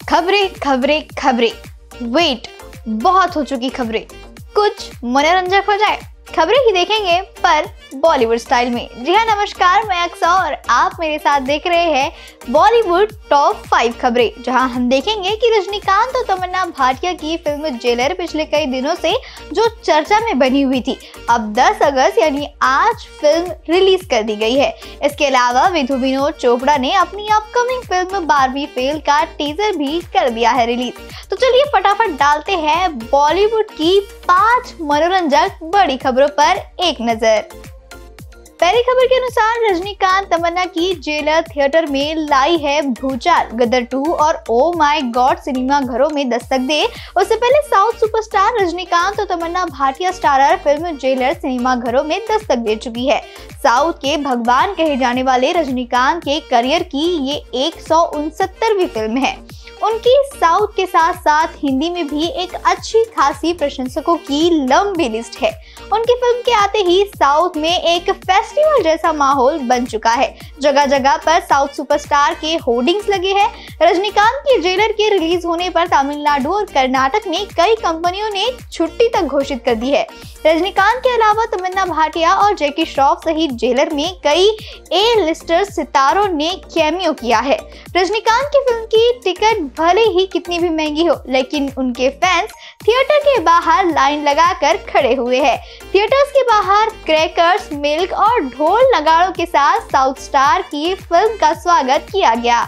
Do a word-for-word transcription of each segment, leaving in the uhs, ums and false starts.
खबरें खबरें खबरें वेट बहुत हो चुकी खबरें, कुछ मनोरंजक हो जाए। खबरें ही देखेंगे पर बॉलीवुड स्टाइल में। जी हाँ, नमस्कार, मैं अक्सा और आप मेरे साथ देख रहे हैं बॉलीवुड टॉप फाइव खबरें, जहां हम देखेंगे कि रजनीकांत और तमन्ना भाटिया की फिल्म जेलर पिछले कई दिनों से जो चर्चा में बनी हुई थी, अब दस अगस्त यानी आज फिल्म रिलीज कर दी गई है। इसके अलावा विधु विनोद चोपड़ा ने अपनी अपकमिंग फिल्म बारबी फेल का टीजर भी कर दिया है रिलीज। तो चलिए फटाफट डालते हैं बॉलीवुड की पांच मनोरंजक बड़ी खबरों पर एक नजर। पहली खबर के अनुसार रजनीकांत तमन्ना की जेलर थिएटर में लाई है भूचाल। गदर टू और ओ माय गॉड सिनेमा घरों में दस्तक दे, उससे पहले साउथ सुपरस्टार रजनीकांत और Tamannaah Bhatia starrer film jailer cinema घरों में दस्तक दे चुकी है। साउथ के भगवान कहे जाने वाले रजनीकांत के करियर की ये एक सौ उनसत्तरवीं फिल्म है। उनकी साउथ के साथ साथ हिंदी में भी एक अच्छी खासी प्रशंसकों की लंबी लिस्ट है। उनकी फिल्म के आते ही साउथ में एक फेस्टिवल जैसा माहौल बन चुका है। जगह जगह पर साउथ सुपरस्टार के होर्डिंग्स लगे हैं। रजनीकांत की जेलर के रिलीज होने पर तमिलनाडु और कर्नाटक में कई कंपनियों ने छुट्टी तक घोषित कर दी है। रजनीकांत के अलावा तमन्ना भाटिया और जैकी श्रॉफ सहित जेलर में कई ए लिस्टर सितारों ने कैमियो किया है। रजनीकांत की फिल्म की टिकट भले ही कितनी भी महंगी हो, लेकिन उनके फैंस थिएटर के बाहर लाइन लगाकर खड़े हुए हैं। थिएटर्स के बाहर क्रैकर्स, मिल्क और ढोल नगाड़ों के साथ साउथ स्टार की फिल्म का स्वागत किया गया।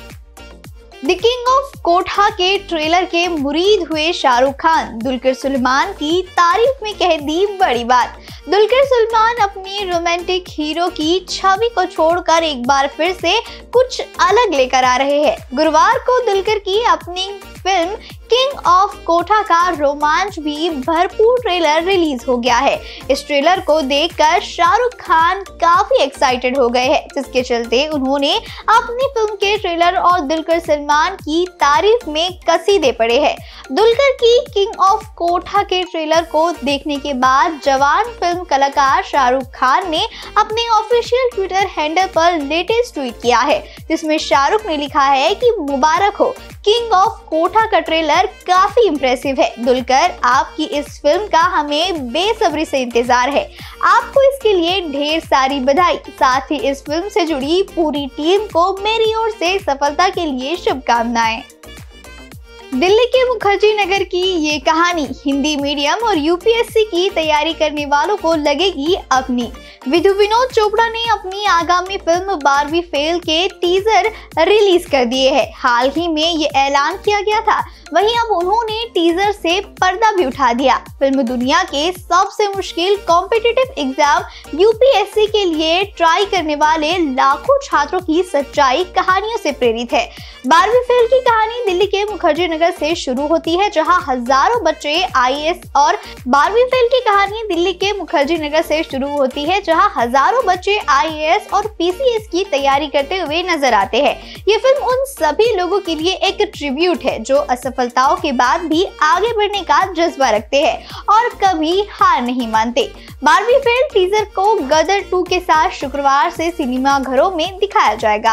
द किंग ऑफ कोठा के ट्रेलर के मुरीद हुए शाहरुख खान। दुलकर सलमान की तारीफ में कह दी बड़ी बात। दुलकर सलमान अपनी रोमांटिक हीरो की छवि को छोड़कर एक बार फिर से कुछ अलग लेकर आ रहे हैं। गुरुवार को दुलकर की अपनी फिल्म किंग ऑफ कोठा का रोमांच भी भरपूर ट्रेलर रिलीज हो गया है। इस ट्रेलर को देखकर शाहरुख खान काफी एक्साइटेड हो गए हैं, जिसके चलते उन्होंने अपनी फिल्म के ट्रेलर और दुलकर सलमान की तारीफ में कसीदे पड़े हैं। दुलकर की किंग ऑफ कोठा के ट्रेलर को देखने के बाद जवान फिल्म कलाकार शाहरुख खान ने अपने ऑफिशियल ट्विटर हैंडल पर लेटेस्ट ट्वीट किया है, जिसमें शाहरुख ने लिखा है कि मुबारक हो, किंग ऑफ कोठा का ट्रेलर काफी इंप्रेसिव है। दुलकर, आपकी इस फिल्म का हमें बेसब्री से इंतजार है। आपको इसके लिए ढेर सारी बधाई। साथ ही इस फिल्म से जुड़ी पूरी टीम को मेरी ओर से सफलता के लिए शुभकामनाएं। दिल्ली के मुखर्जी नगर की ये कहानी हिंदी मीडियम और यूपीएससी की तैयारी करने वालों को लगेगी अपनी। विधु विनोद चोपड़ा ने अपनी आगामी फिल्म बारबी फेल के टीजर रिलीज कर दिए हैं। हाल ही में ये ऐलान किया गया था, वहीं अब उन्होंने टीजर से पर्दा भी उठा दिया। फिल्म दुनिया के सबसे मुश्किल कॉम्पिटिटिव एग्जाम यूपीएससी के लिए ट्राई करने वाले लाखों छात्रों की सच्चाई कहानियों से प्रेरित है। बारबी फेल की कहानी दिल्ली के मुखर्जी नगर से शुरू होती है, जहां हजारों बच्चे आईएएस और बारबी फेल की कहानी दिल्ली के मुखर्जी नगर से शुरू होती है जहां हजारों बच्चे आईएएस और पीसीएस की तैयारी करते हुए नजर आते हैं। ये फिल्म उन सभी लोगों के लिए एक ट्रिब्यूट है जो असफलताओं के बाद भी आगे बढ़ने का जज्बा रखते हैं और कभी हार नहीं मानते। बारबी फेल टीजर को गदर टू के साथ शुक्रवार से सिनेमा घरों में दिखाया जाएगा।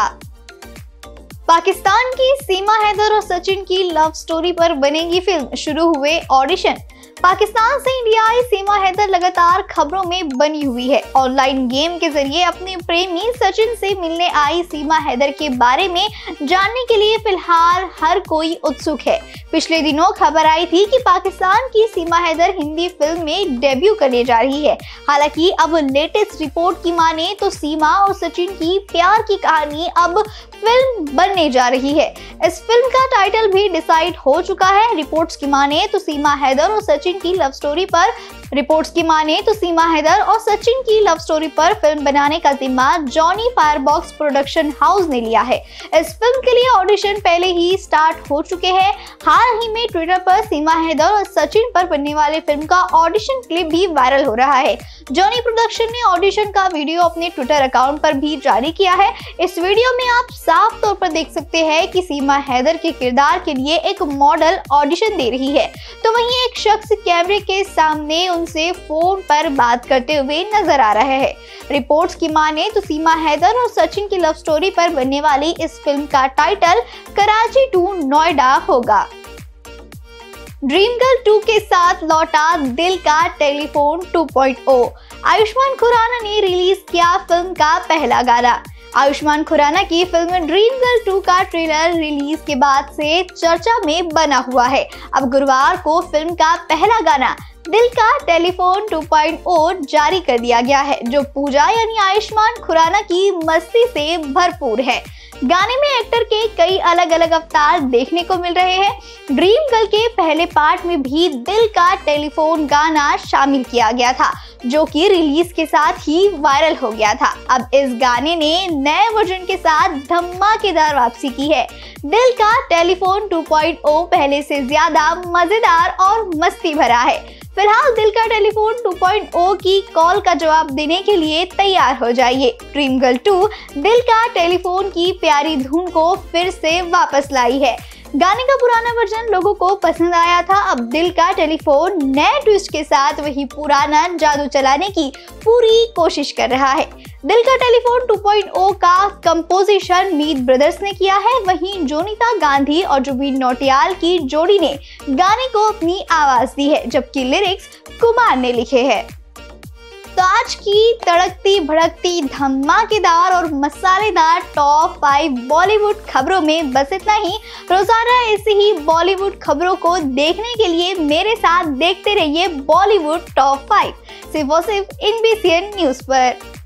पाकिस्तान की सीमा हैदर और सचिन की लव स्टोरी पर बनेगी फिल्म, शुरू हुए ऑडिशन। पाकिस्तान से इंडिया आई सीमा हैदर लगातार खबरों में बनी हुई है। ऑनलाइन गेम के जरिए अपने प्रेमी सचिन से मिलने आई सीमा हैदर के बारे में जानने के लिए फिलहाल हर कोई उत्सुक है। पिछले दिनों खबर आई थी कि पाकिस्तान की सीमा हैदर हिंदी फिल्म में डेब्यू करने जा रही है। हालांकि अब लेटेस्ट रिपोर्ट की माने तो सीमा और सचिन की प्यार की कहानी अब फिल्म बनने जा रही है। इस फिल्म का टाइटल भी डिसाइड हो चुका है। रिपोर्ट्स की माने तो सीमा हैदर और सचिन की लव स्टोरी पर रिपोर्ट्स की माने तो सीमा हैदर और सचिन की लव स्टोरी पर फिल्म बनाने का जिम्मा जॉनी फायरबॉक्स प्रोडक्शन हाउस ने लिया है। इस फिल्म के लिए ऑडिशन पहले ही स्टार्ट हो चुके हैं। हाल ही में ट्विटर पर सीमा हैदर और सचिन पर बनने वाली फिल्म का ऑडिशन क्लिप भी वायरल हो रहा है। जॉनी प्रोडक्शन ने ऑडिशन का वीडियो अपने ट्विटर अकाउंट पर भी जारी किया है। इस वीडियो में आप साफ तौर पर देख सकते हैं कि सीमा हैदर के किरदार के लिए एक मॉडल ऑडिशन दे रही है, तो वहीं एक शख्स कैमरे के सामने उनसे फोन पर बात करते हुए नजर आ रहे हैं। रिपोर्ट्स की माने तो सीमा हैदर और सचिन की लव स्टोरी पर बनने वाली इस फिल्म का टाइटल कराची टू नोएडा होगा। ड्रीम गर्ल टू के साथ लौटा दिल का telephone two point O. Ayushmann Khurrana ने रिलीज किया फिल्म का पहला गाना। आयुष्मान खुराना की फिल्म ड्रीम गर्ल टू का ट्रेलर रिलीज के बाद से चर्चा में बना हुआ है। अब गुरुवार को फिल्म का पहला गाना दिल का टेलीफोन टू पॉइंट ओ जारी कर दिया गया है, जो पूजा यानी आयुष्मान खुराना की मस्ती से भरपूर है। गाने में एक्टर के कई अलग अलग अवतार देखने को मिल रहे हैं। ड्रीम गर्ल के पहले पार्ट में भी दिल का टेलीफोन गाना शामिल किया गया था, जो कि रिलीज के साथ ही वायरल हो गया था। अब इस गाने ने नए वर्जन के साथ धमाकेदार वापसी की है। दिल का टेलीफोन टू पॉइंट ओ पहले से ज्यादा मजेदार और मस्ती भरा है। फिलहाल दिल का टेलीफोन टू पॉइंट ओ की कॉल का जवाब देने के लिए तैयार हो जाइए। ड्रीम गर्ल टू दिल का टेलीफोन की प्यारी धुन को फिर से वापस लाई है। गाने का पुराना वर्जन लोगों को पसंद आया था। अब दिल का टेलीफोन नए ट्विस्ट के साथ वही पुराना जादू चलाने की पूरी कोशिश कर रहा है। दिल का टेलीफोन टू पॉइंट ओ का कंपोजिशन मीत ब्रदर्स ने किया है, वहीं जोनीता गांधी और जुबिन नौटियाल की जोड़ी ने गाने को अपनी आवाज दी है, जबकि लिरिक्स कुमार ने लिखे हैं। तो आज की तड़कती भड़कती धमाकेदार और मसालेदार टॉप फाइव बॉलीवुड खबरों में बस इतना ही। रोजाना ऐसी ही बॉलीवुड खबरों को देखने के लिए मेरे साथ देखते रहिए बॉलीवुड टॉप फाइव, सिर्फ और सिर्फ in B C N news पर।